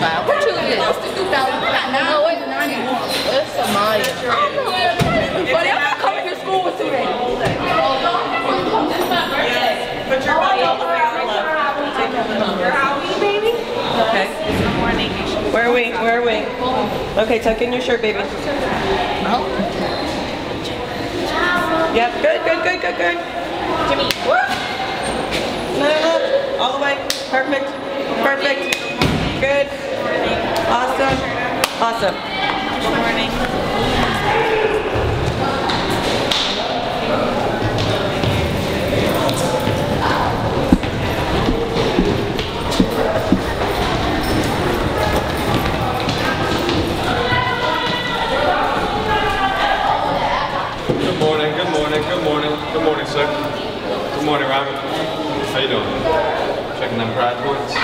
2005. What you is? 2005. No, it's 90. It's Somalia. But I'm not coming to school with today. Put your body all the way on the left. Your Howie, baby. Okay. Where are we? Where are we? Okay, tuck in your shirt, baby. Oh. Yep, good. Jimmy. Woo! No. All the way. Perfect. Good. Awesome. Good morning. Good morning, sir. Good morning, Robert. How you doing? Checking them pride points.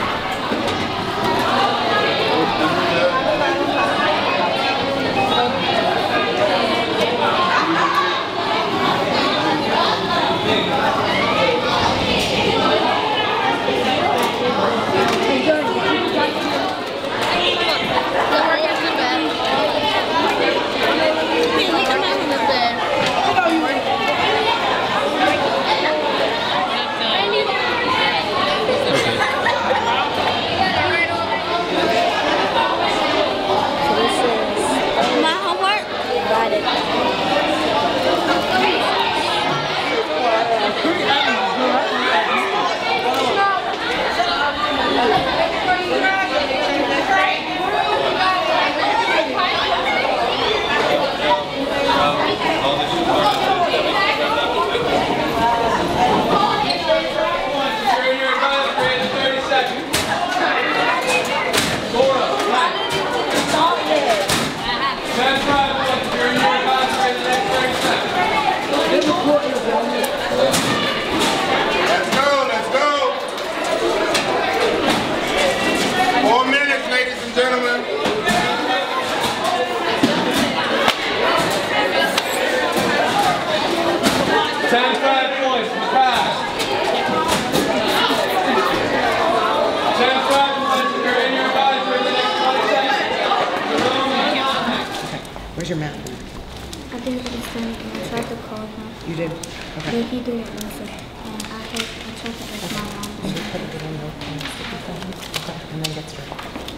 Where's your map? I didn't understand him. I tried to call him. You did? Okay. But he didn't answer. And I tried to ask my mom. Put it on the okay, and then get straight.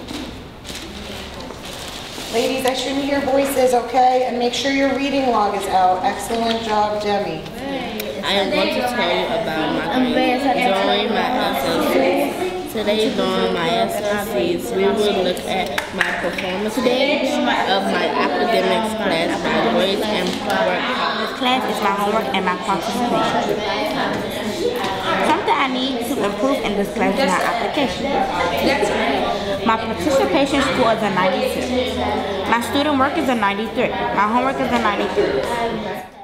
Ladies, I shouldn't hear voices, okay? And make sure your reading log is out. Excellent job, Demi. I am going to tell you about my grades during my SLCs. Today during my SLCs, we will look at my performance stage of my academics class, my grades and work. This class is my homework and my participation. Something I need to improve in this class is my application. My participation score is a 92. My student work is a 93. My homework is a 93.